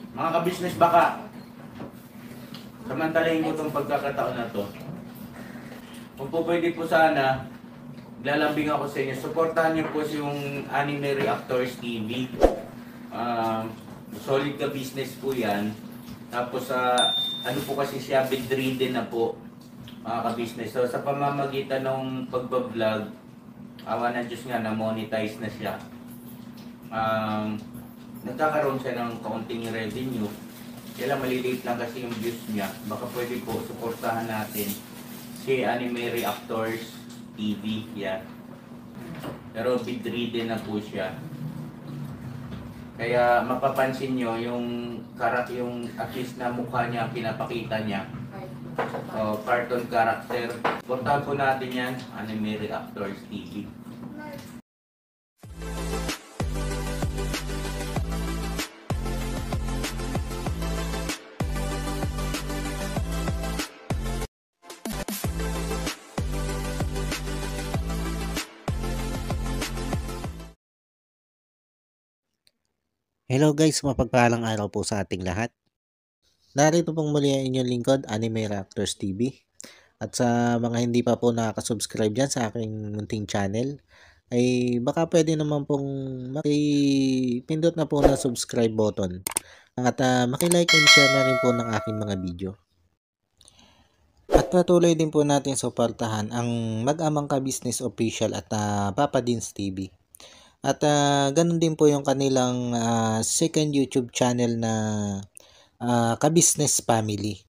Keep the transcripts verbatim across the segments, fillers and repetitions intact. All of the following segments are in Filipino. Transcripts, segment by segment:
Mga ka-business, baka samantalahin ko itong pagkakataon na to. Kung po pwede po sana, lalambing ako sa inyo. Supportahan niyo po yung Anime Reactors T V. Uh, solid ka business po yan. Tapos sa uh, ano po kasi siya, bedridden na po, mga ka-business. So sa pamamagitan ng pagbablog, awa ng Diyos nga, na-monetize na siya. Um, nagkakaroon siya ng kaunting revenue. Kaya lang maliliit lang kasi yung views niya. Baka pwede po suportahan natin si Anime Reactors T V. Yan. Pero bedridden na po siya. Kaya mapapansin nyo yung karak yung at least na mukha niya, pinapakita niya. O, cartoon character. Suportahan po natin yan, Anime Reactors T V. Hello guys, mapagpalang araw po sa ating lahat. Narito pong muli ang inyong lingkod, Anime Reactors T V. At sa mga hindi pa po nakaka-subscribe dyan sa aking munting channel, ay baka pwede naman pong makipindot na po na subscribe button. At uh, makilike and share na rin po ng aking mga video. At patuloy din po natin suportahan ang Mag-amang Ka-Business Official at uh, Papa Dins T V. At uh, ganun din po yung kanilang uh, second YouTube channel na uh, Ka-Business Family.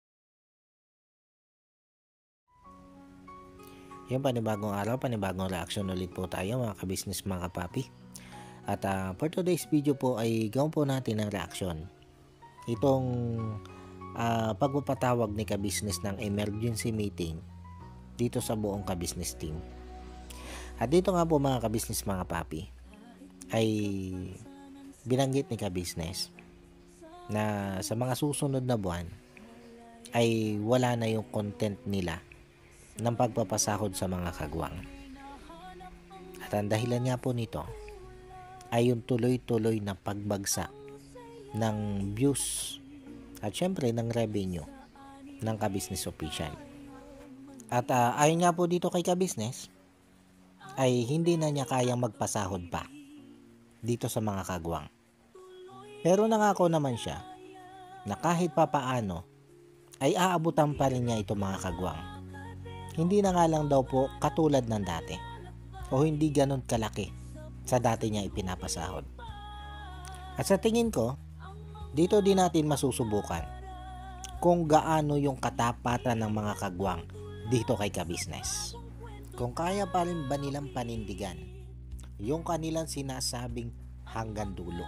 Yung panibagong araw, panibagong reaction ulit po tayo mga ka-business, mga kapapi. At uh, for today's video po ay gawin po natin ang reaction. Itong uh, pagpapatawag ni ka-business ng emergency meeting dito sa buong ka-business team. At dito nga po mga ka-business, mga papi, ay binanggit ni ka-business na sa mga susunod na buwan ay wala na yung content nila ng pagpapasahod sa mga kagwang. At ang dahilan nga po nito ay yung tuloy-tuloy na pagbagsak ng views at syempre ng revenue ng ka-business official. At uh, ayon nga po dito kay ka-business, ay hindi na niya kayang magpasahod pa dito sa mga kagwang. Pero nangako naman siya na kahit papaano ay aabutan pa rin niya ito mga kagwang. Hindi na nga lang daw po katulad ng dati o hindi ganun kalaki sa dati niya ipinapasahod. At sa tingin ko, dito din natin masusubukan kung gaano yung katapatan ng mga kagwang dito kay ka-business. Kung kaya pa rin ba nilang panindigan yung kanilang sinasabing hanggang dulo.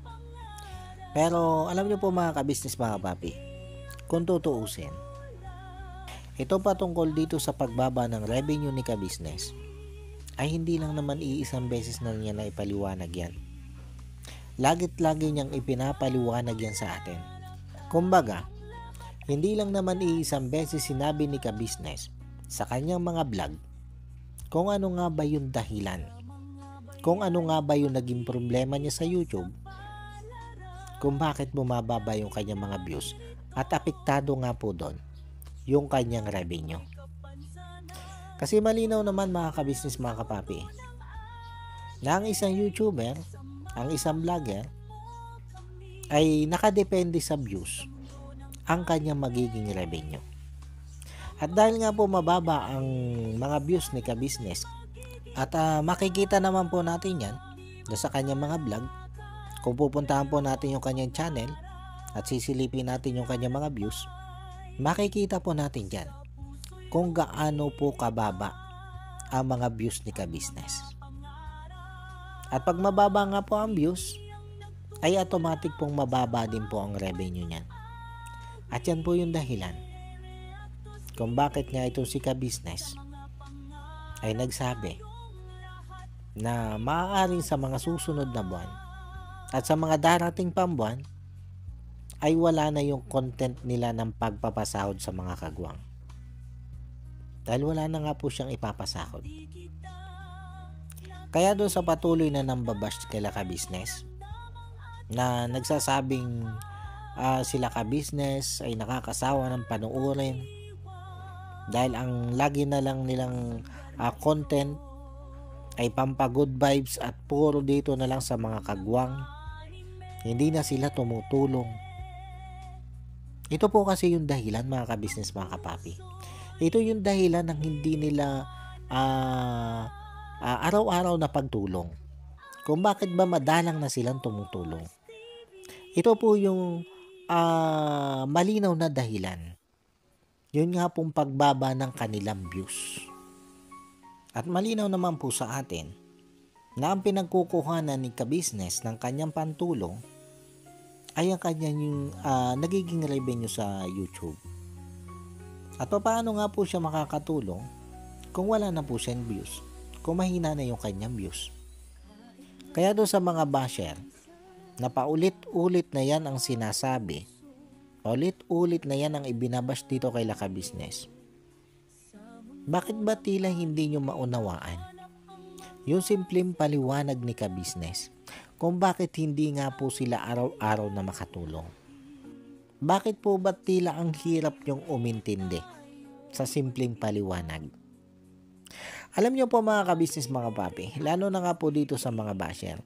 Pero alam niyo po mga ka-business, mga papi, kung tutuusin, ito patungkol dito sa pagbaba ng revenue ni ka-business ay hindi lang naman iisang beses na niya na ipaliwanag yan. Lagit-lagi niyang ipinapaliwanag yan sa atin. Kumbaga, hindi lang naman iisang beses sinabi ni ka-business sa kanyang mga vlog kung ano nga ba yung dahilan, kung ano nga ba yung naging problema niya sa YouTube, kung bakit bumababa yung kanyang mga views at apektado nga po doon yung kanyang revenue. Kasi malinaw naman mga ka-business, mga kapapi, na ang isang YouTuber, ang isang vlogger ay nakadepende sa views ang kanyang magiging revenue. At dahil nga po mababa ang mga views ni ka-business at uh, makikita naman po natin yan sa kanyang mga vlog, kung pupuntahan po natin yung kanyang channel at sisilipin natin yung kanyang mga views, makikita po natin dyan kung gaano po kababa ang mga views ni ka-business. At pag mababa nga po ang views, ay automatic pong mababa din po ang revenue niyan. At yan po yung dahilan kung bakit nga itong si ka-business ay nagsabi na maaaring sa mga susunod na buwan at sa mga darating pang buwan ay wala na yung content nila ng pagpapasahod sa mga kagwang. Dahil wala na nga po siyang ipapasahod. Kaya doon sa patuloy na nambabash kay ka-business na nagsasabing ah, sila ka-business ay nakakasawa ng panuorin dahil ang lagi na lang nilang ah, content ay pampa good vibes at puro dito na lang sa mga kagwang. Hindi na sila tumutulong. Ito po kasi yung dahilan, mga ka-business, mga kapapi. Ito yung dahilan ng hindi nila ah, ah, araw-araw na pagtulong. Kung bakit ba madalang na silang tumutulong. Ito po yung ah, malinaw na dahilan. Yun nga pong pagbaba ng kanilang views. At malinaw naman po sa atin na ang pinagkukuhanan ni ka-business ng kanyang pantulong ay ang kanyang yung, uh, nagiging revenue sa YouTube. At paano nga po siya makakatulong kung wala na po siyang views, kung mahina na yung kanyang views. Kaya doon sa mga basher na paulit-ulit na yan ang sinasabi, paulit-ulit na yan ang ibinabash dito kay Laka Business, bakit ba tila hindi nyo maunawaan yung simpleng paliwanag ni ka-business kung bakit hindi nga po sila araw-araw na makatulong? Bakit po ba tila ang hirap nyong umintindi sa simpleng paliwanag? Alam nyo po, mga ka-business, mga papi, lalo na nga po dito sa mga basher,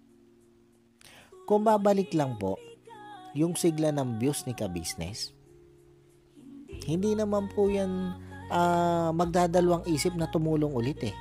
kung babalik lang po yung sigla ng views ni ka-business, hindi naman po yan Uh, magdadalawang isip na tumulong ulit eh.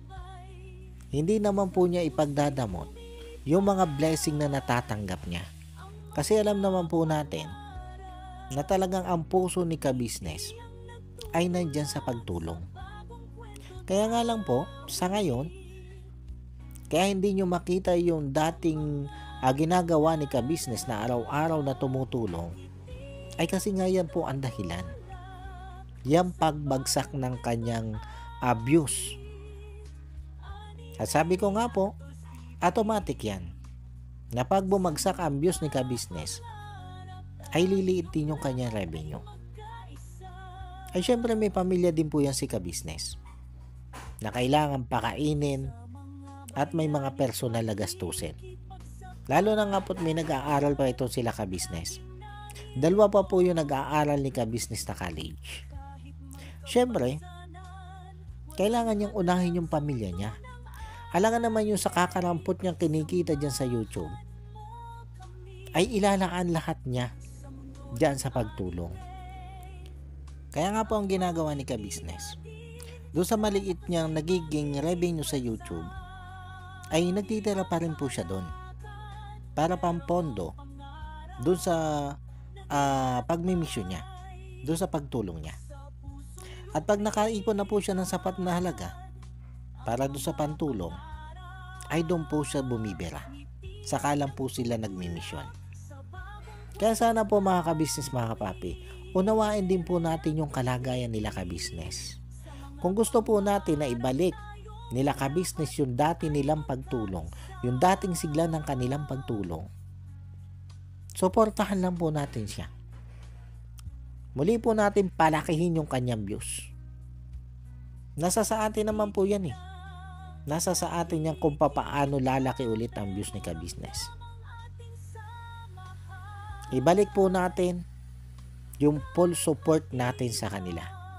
Hindi naman po niya ipagdadamot yung mga blessing na natatanggap niya. Kasi alam naman po natin na talagang ang puso ni ka-business ay nandyan sa pagtulong. Kaya nga lang po, sa ngayon, kaya hindi nyo makita yung dating uh, ginagawa ni ka-business na araw-araw na tumutulong, ay kasi nga yan po ang dahilan. Yang pagbagsak ng kanyang abuse. At sabi ko nga po, automatic yan. Na pag bumagsak ang views ni ka-business, ay liliit din yung kanyang revenue. Ay syempre may pamilya din po yan si ka-business na kailangan pakainin at may mga personal na gastusin. Lalo na nga po may nag-aaral pa ito sila ka-business. Dalawa pa po yung nag-aaral ni ka-business na college. Siyempre, kailangan niyang unahin yung pamilya niya. Alangan naman yung sa kakarampot niyang kinikita dyan sa YouTube, ay ilalaan lahat niya dyan sa pagtulong. Kaya nga po ang ginagawa ni ka-business, doon sa maliit niyang nagiging revenue sa YouTube, ay nagtitira pa rin po siya doon para pampondo doon sa uh, pagmimisyon niya, doon sa pagtulong niya. At pag nakaipon na po siya ng sapat na halaga para doon sa pantulong, ay doon po siya bumibira. Saka lang po sila nagmimisyon. Kaya sana po, mga ka-business, mga kapapi, unawain din po natin yung kalagayan nila ka-business. Kung gusto po natin na ibalik nila ka-business yung dati nilang pagtulong, yung dating sigla ng kanilang pagtulong, suportahan lang po natin siya. Muli po natin palakihin yung kanyang views. Nasa sa atin naman po yan eh. Nasa sa atin yan kung papaano lalaki ulit ang views ni ka-business. Ibalik po natin yung full support natin sa kanila.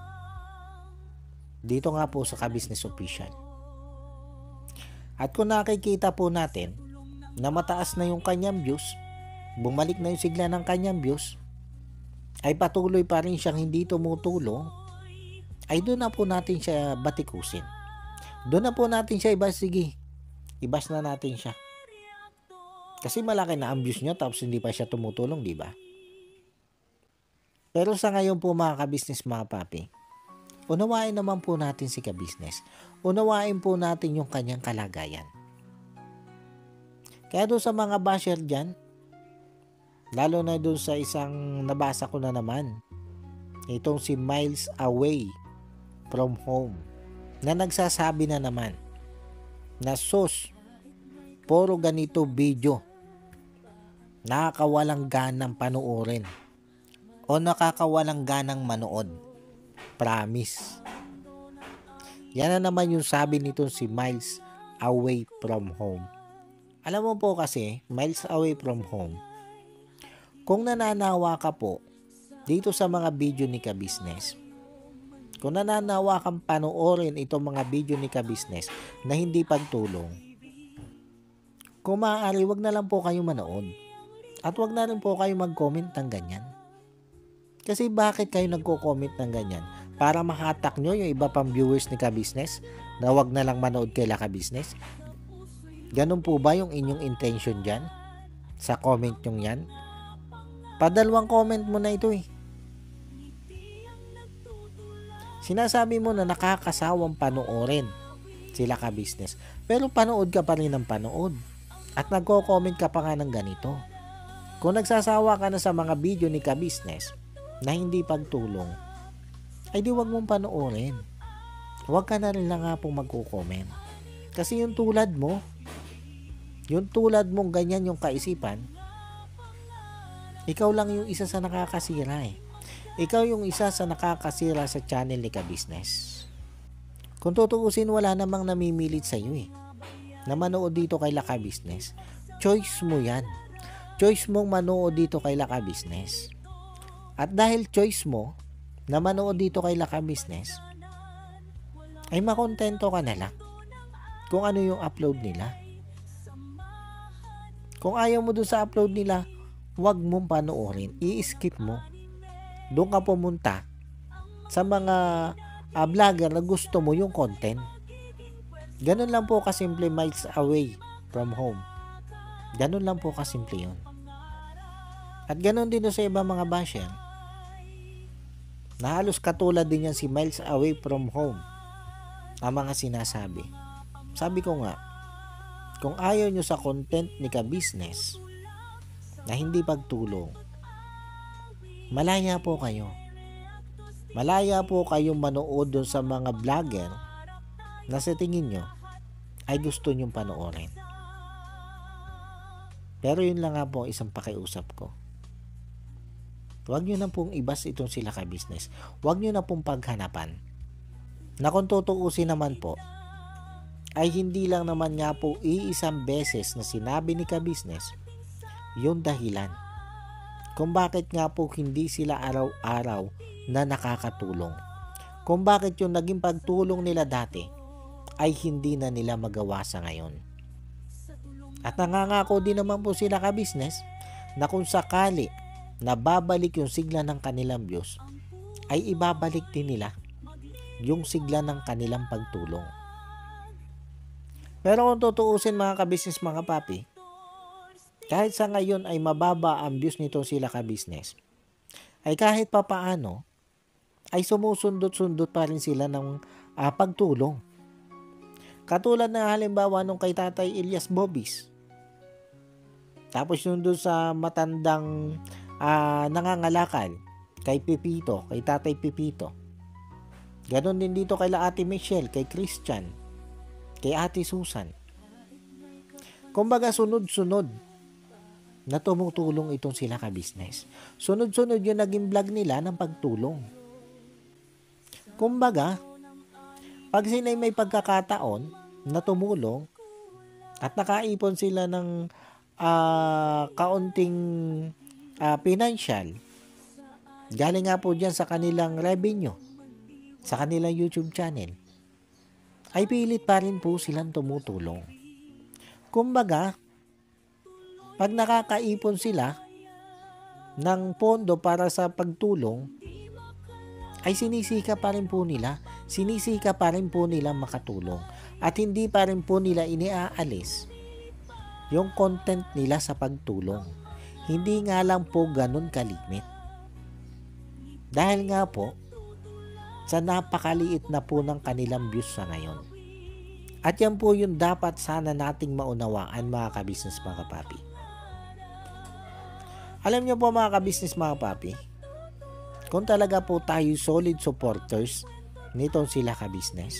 Dito nga po sa ka-business official. At kung nakikita po natin na mataas na yung kanyang views, bumalik na yung sigla ng kanyang views, ay patuloy pa rin siyang hindi tumutulong, ay doon na po natin siya batikusin. Doon na po natin siya ibas, sige, ibas na natin siya. Kasi malaki na ang views niya tapos hindi pa siya tumutulong, di ba? Pero sa ngayon po, mga ka-business, mga papi, unawain naman po natin si ka-business. Unawain po natin yung kanyang kalagayan. Kaya doon sa mga basher dyan, lalo na doon sa isang nabasa ko na naman, itong si Miles Away from Home, na nagsasabi na naman na sus, puro ganito video, nakakawalang ganang panuorin o nakakawalang ganang manood. Promise. Yan na naman yung sabi nitong si Miles Away from Home. Alam mo po kasi, Miles Away from Home, Kung nananawa ka po dito sa mga video ni Ka-Business, kung nananawa kang panoorin itong mga video ni Ka-Business na hindi pagtulong, kung maaari, wag na lang po kayo manood. At wag na rin po kayo mag-comment ng ganyan. Kasi bakit kayo nagko-comment ng ganyan? Para makatak nyo yung iba pang viewers ni Ka-Business na wag na lang manood kay Ka-Business? Ganun po ba yung inyong intention dyan? Sa comment nyo yan? Padalawang comment mo na ito eh. Sinasabi mo na nakakasawang panoorin sila Ka-Business. Pero panood ka pa rin ng panood. At nagko-comment ka pa nga ng ganito. Kung nagsasawa ka na sa mga video ni Ka-Business na hindi pagtulong, ay di wag mong panoorin. Huwag ka na rin lang nga pong magko-comment. Kasi yung tulad mo, yung tulad mong ganyan yung kaisipan, ikaw lang yung isa sa nakakasira eh. Ikaw yung isa sa nakakasira sa channel ni Ka-Business. Kung tutuusin, wala namang namimilit sa iyo eh, na manood dito kay Ka-Business. Choice mo yan. Choice mong manood dito kay Ka-Business. At dahil choice mo na manood dito kay Ka-Business, ay makontento ka na lang kung ano yung upload nila. Kung ayaw mo dun sa upload nila, wag mong panoorin. I-skip mo. Doon ka pumunta sa mga uh, vlogger na gusto mo yung content. Ganun lang po kasimple, miles away from home. Ganun lang po kasimple yun. At ganun din sa ibang mga basher na halos katulad din yan si miles away from home ang mga sinasabi. Sabi ko nga, kung ayaw nyo sa content ni Ka-Business na hindi pagtulong, malaya po kayo. Malaya po kayong manood dun sa mga vlogger na sa tingin nyo ay gusto nyong panoorin. Pero yun lang nga po isang pakiusap ko. Huwag nyo na pong ibas itong sila Ka-Business. Huwag nyo na pong paghanapan. Na kung tutuusin naman po, ay hindi lang naman nga po iisang beses na sinabi ni Ka-Business yung dahilan kung bakit nga po hindi sila araw-araw na nakakatulong. Kung bakit yung naging pagtulong nila dati ay hindi na nila magawa sa ngayon. At nangangako din naman po sila Ka-Business na kung sakali na babalik yung sigla ng kanilang views, ay ibabalik din nila yung sigla ng kanilang pagtulong. Pero kung tutuusin mga Ka-Business, mga papi, kahit sa ngayon ay mababa ang views nito sila Ka-Business, ay kahit papaano ay sumusundot-sundot pa rin sila ng uh, pagtulong. Katulad na halimbawa nung kay Tatay Elias Bobis. Tapos yung doon sa matandang uh, nangangalakal kay Pipito, kay Tatay Pipito. Ganon din dito kay Ate Michelle, kay Christian, kay Ate Susan. Kumbaga sunod-sunod na tumutulong itong sila Ka-Business. Sunod-sunod yung naging vlog nila ng pagtulong. Kumbaga, pag sila may pagkakataon na tumulong at nakaipon sila ng uh, kaunting uh, financial, galing nga po dyan sa kanilang revenue, sa kanilang YouTube channel, ay pilit pa rin po silang tumutulong. Kumbaga, pag nakakaipon sila ng pondo para sa pagtulong, ay sinisika pa rin po nila, sinisika pa rin po nila makatulong. At hindi pa rin po nila iniaalis yung content nila sa pagtulong. Hindi nga lang po ganun kalimit. Dahil nga po, sa napakaliit na po ng kanilang views sa ngayon. At yan po yung dapat sana nating maunawaan mga Ka-Business, mga papi. Alam nyo po mga Ka-Business, mga papi, kung talaga po tayo solid supporters nitong sila Ka-Business,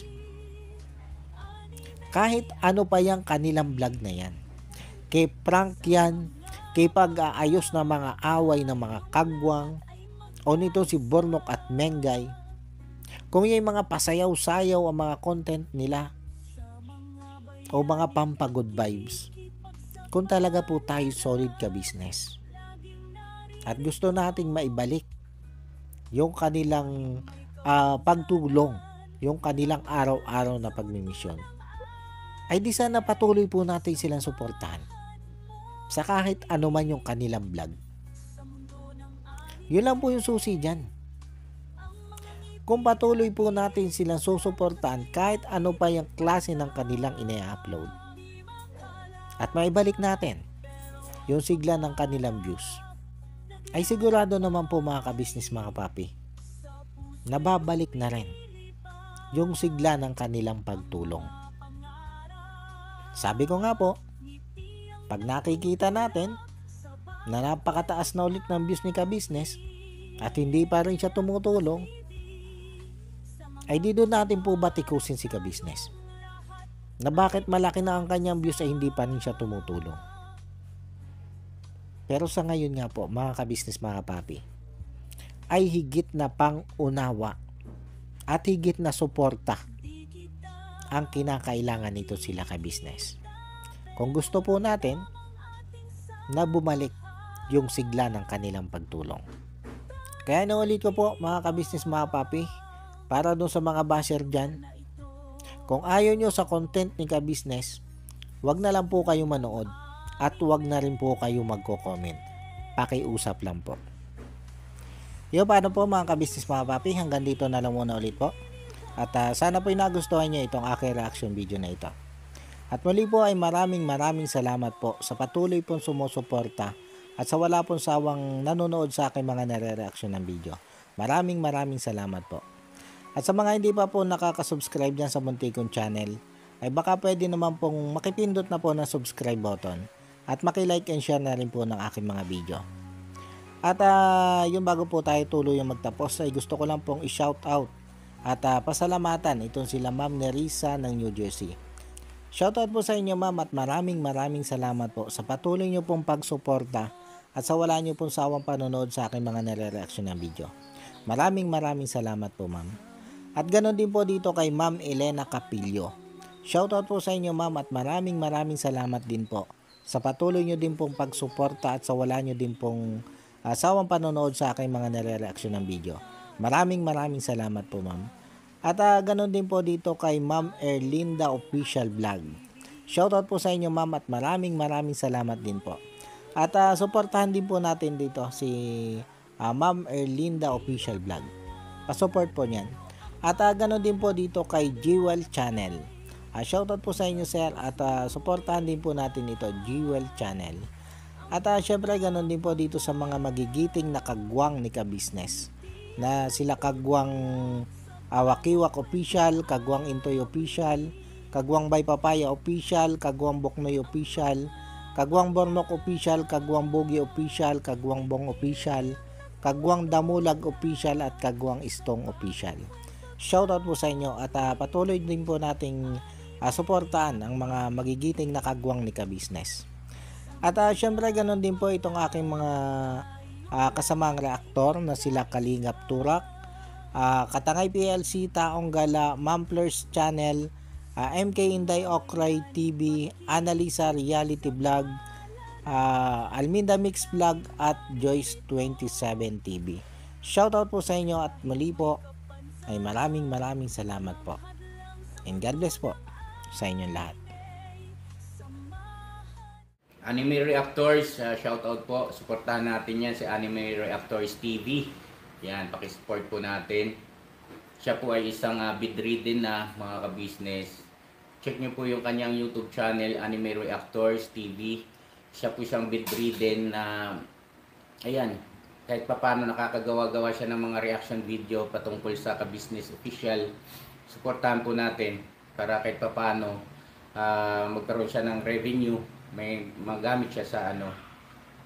kahit ano pa yung kanilang vlog na yan, kay prank yan, kay pag-aayos ng mga away ng mga kagwang, o nito si Bornok at Mengay, kung yung mga pasayaw-sayaw ang mga content nila, o mga pampagood vibes, kung talaga po tayo solid Ka-Business, at gusto nating maibalik yung kanilang uh, pagtulong, yung kanilang araw-araw na pagmimisyon, ay di sana patuloy po natin silang suportahan sa kahit ano man yung kanilang vlog. Yun lang po yung susi dyan. Kung patuloy po natin silang susuportahan kahit ano pa yung klase ng kanilang ina-upload, at maibalik natin yung sigla ng kanilang views, ay sigurado naman po mga kabisnes, mga papi, nababalik na rin yung sigla ng kanilang pagtulong. Sabi ko nga po, pag nakikita natin na napakataas na ulit ng views ni Kabisnes at hindi pa rin siya tumutulong, ay di doon natin po batikusin si Kabisnes na bakit malaki na ang kanyang views ay hindi pa rin siya tumutulong. Pero sa ngayon nga po mga kabisnes, mga papi, ay higit na pang-unawa at higit na suporta ang kinakailangan nito sila kabisnes. Kung gusto po natin na bumalik yung sigla ng kanilang pagtulong. Kaya naulit ko po mga kabisnes, mga papi, para doon sa mga basher dyan, kung ayaw nyo sa content ni Kabisnes, wag na lang po kayo manood at wag na rin po kayo magko-comment. Pakiusap lang po. Yo, paano po mga kabisnes, mga papi, hanggang dito na lang muna ulit po. At uh, sana po nagustuhan nyo itong aking reaction video na ito. At muli po ay maraming maraming salamat po sa patuloy pong sumusuporta at sa wala pong sawang nanonood sa aking mga nare-reaction ng video. Maraming maraming salamat po. At sa mga hindi pa po nakaka-subscribe dyan sa muntik kong channel, ay baka pwede naman pong makipindot na po ng subscribe button at makilike and share na rin po ng aking mga video. At uh, yung bago po tayo tuloy yung magtapos, ay gusto ko lang pong i-shout out at uh, pasalamatan itong sila Ma'am Nerissa ng New Jersey. Shoutout po sa inyo ma'am at maraming maraming salamat po sa patuloy nyo pong pagsuporta at sa wala nyo pong sawang panonood sa aking mga nare-reaction ng video. Maraming maraming salamat po ma'am. At ganoon din po dito kay Ma'am Elena Capillo. Shoutout po sa inyo ma'am at maraming maraming salamat din po sa patuloy nyo din pong pagsuporta at sa wala nyo din pong asawang panonood sa aking mga nare-reaction ng video. Maraming maraming salamat po ma'am. At uh, ganoon din po dito kay Ma'am Erlinda Official Vlog. Shoutout po sa inyo ma'am at maraming maraming salamat din po. At uh, suportahan din po natin dito si uh, Ma'am Erlinda Official Vlog. Pa-support po niyan. At uh, ganoon din po dito kay Jewel Channel. Uh, shoutout po sa inyo sir at uh, suportahan din po natin ito, Jewel Channel. At uh, syempre ganoon din po dito sa mga magigiting na kagwang ni Kabisnes na sila Kagwang uh, Wakiwak Official, Kagwang Intoy Official, Kagwang Bay Papaya Official, Kagwang Boknoy Official, Kagwang Bornok Official, Kagwang Bogi Official, Kagwang Bong Official, Kagwang Damulag Official at Kagwang Istong Official. Shoutout po sa inyo at uh, patuloy din po nating uh, suportahan ang mga magigiting na kagwang ni Kabisnes. At uh, syempre ganoon din po itong aking mga uh, kasamang reaktor na sila Kalingap Turak, uh, Katangay P L C, Taong Gala, Mamplers Channel, uh, M K Inday Okray T V, Analisa Reality Vlog, uh, Alminda Mix Vlog at Joyce twenty-seven T V. Shoutout po sa inyo at muli po ay maraming maraming salamat po. And God bless po sa inyong lahat. Anime Reactors, uh, shoutout po. Suportahan natin yan si Anime Reactors T V. Yan, pakisupport po natin. Siya po ay isang uh, bedridden na mga kabisnes. Check nyo po yung kanyang YouTube channel, Anime Reactors T V. Siya po siyang bedridden na, ayan, kahit pa paano nakakagawa-gawa siya ng mga reaction video patungkol sa Kabisnes Official. Suportahan po natin para kahit pa paano uh, magkaroon siya ng revenue, may magamit siya sa ano,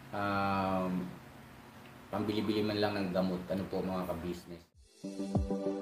um, pambili-bili man lang ng gamot, ano po mga kabisnes.